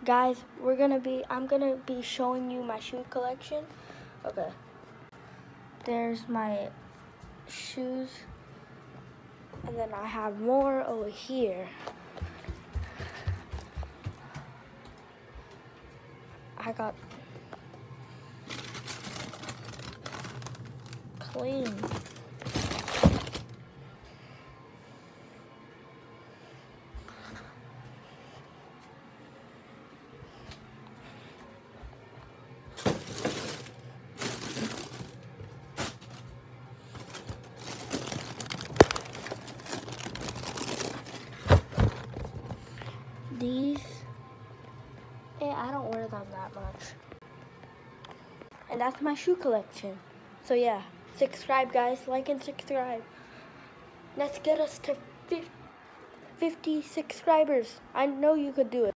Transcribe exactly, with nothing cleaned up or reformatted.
guys, we're gonna be, I'm gonna be showing you my shoe collection. Okay. There's my shoes. And then I have more over here. I got clean. These, eh, I don't wear them that much. And that's my shoe collection. So yeah, subscribe guys, like and subscribe. Let's get us to fifty subscribers. I know you could do it.